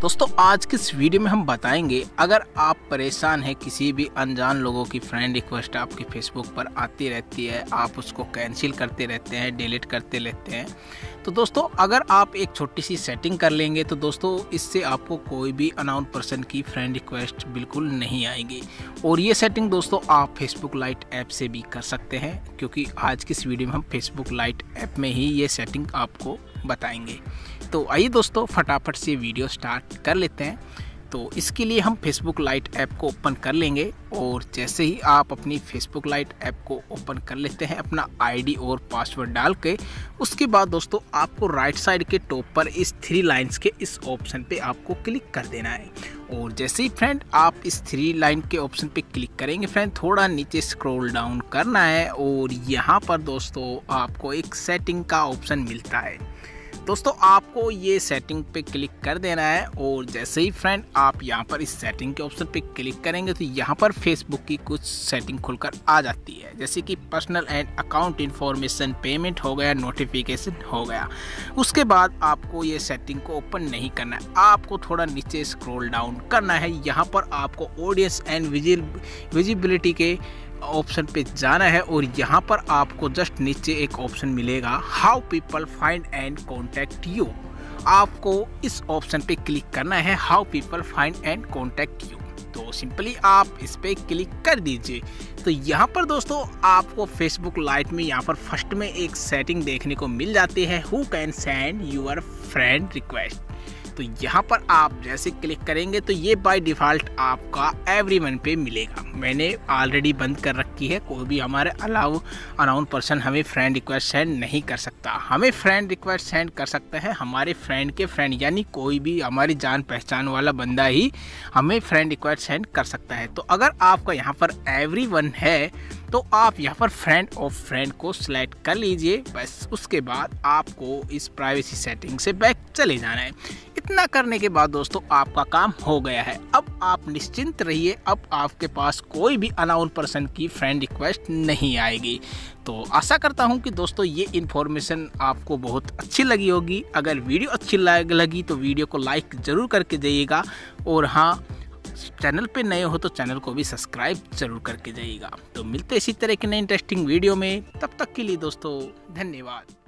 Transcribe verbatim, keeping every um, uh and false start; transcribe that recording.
दोस्तों आज की इस वीडियो में हम बताएंगे, अगर आप परेशान हैं किसी भी अनजान लोगों की फ्रेंड रिक्वेस्ट आपकी फेसबुक पर आती रहती है, आप उसको कैंसिल करते रहते हैं, डिलीट करते रहते हैं, तो दोस्तों अगर आप एक छोटी सी सेटिंग कर लेंगे तो दोस्तों इससे आपको कोई भी अननोन पर्सन की फ्रेंड रिक्वेस्ट बिल्कुल नहीं आएगी। और ये सेटिंग दोस्तों आप फेसबुक लाइट ऐप से भी कर सकते हैं, क्योंकि आज की इस वीडियो में हम फेसबुक लाइट ऐप में ही ये सेटिंग आपको बताएंगे। तो आइए दोस्तों फटाफट से वीडियो स्टार्ट कर लेते हैं। तो इसके लिए हम फेसबुक लाइट ऐप को ओपन कर लेंगे और जैसे ही आप अपनी फेसबुक लाइट ऐप को ओपन कर लेते हैं अपना आईडी और पासवर्ड डाल के, उसके बाद दोस्तों आपको राइट साइड के टॉप पर इस थ्री लाइंस के इस ऑप्शन पे आपको क्लिक कर देना है। और जैसे ही फ्रेंड आप इस थ्री लाइन के ऑप्शन पे क्लिक करेंगे फ्रेंड, थोड़ा नीचे स्क्रॉल डाउन करना है और यहाँ पर दोस्तों आपको एक सेटिंग का ऑप्शन मिलता है। दोस्तों आपको ये सेटिंग पे क्लिक कर देना है और जैसे ही फ्रेंड आप यहाँ पर इस सेटिंग के ऑप्शन पे क्लिक करेंगे तो यहाँ पर फेसबुक की कुछ सेटिंग खुलकर आ जाती है, जैसे कि personal and account information, payment हो गया, नोटिफिकेशन हो गया। उसके बाद आपको ये सेटिंग को ओपन नहीं करना है, आपको थोड़ा नीचे स्क्रॉल डाउन करना है। यहाँ पर आपको ऑडियंस एंड विजिबिलिटी के ऑप्शन पे जाना है और यहाँ पर आपको जस्ट नीचे एक ऑप्शन मिलेगा, how people find and contact you. आपको इस ऑप्शन पे क्लिक करना है, how people find and contact you. तो सिंपली आप इस पे क्लिक कर दीजिए। तो यहाँ पर दोस्तों आपको फेसबुक लाइट में यहाँ पर फर्स्ट में एक सेटिंग देखने को मिल जाती है, who can send your friend request. तो यहाँ पर आप जैसे क्लिक करेंगे तो ये बाय डिफ़ॉल्ट आपका एवरीवन पे मिलेगा। मैंने ऑलरेडी बंद कर रखी है, कोई भी हमारे अलाउ अननोन पर्सन हमें फ्रेंड रिक्वेस्ट सेंड नहीं कर सकता। हमें फ्रेंड रिक्वेस्ट सेंड कर सकता है हमारे फ्रेंड के फ्रेंड, यानी कोई भी हमारी जान पहचान वाला बंदा ही हमें फ्रेंड रिक्वेस्ट सेंड कर सकता है। तो अगर आपका यहाँ पर एवरीवन है तो आप यहाँ पर फ्रेंड ऑफ फ्रेंड को सिलेक्ट कर लीजिए। बस उसके बाद आपको इस प्राइवेसी सेटिंग से बैक चले जाना है। इतना करने के बाद दोस्तों आपका काम हो गया है। अब आप निश्चिंत रहिए, अब आपके पास कोई भी अननोन पर्सन की फ्रेंड रिक्वेस्ट नहीं आएगी। तो आशा करता हूँ कि दोस्तों ये इन्फॉर्मेशन आपको बहुत अच्छी लगी होगी। अगर वीडियो अच्छी लगी तो वीडियो को लाइक ज़रूर करके जाइएगा और हाँ, चैनल पे नए हो तो चैनल को भी सब्सक्राइब जरूर करके जाइएगा। तो मिलते इसी तरह के नए इंटरेस्टिंग वीडियो में, तब तक के लिए दोस्तों धन्यवाद।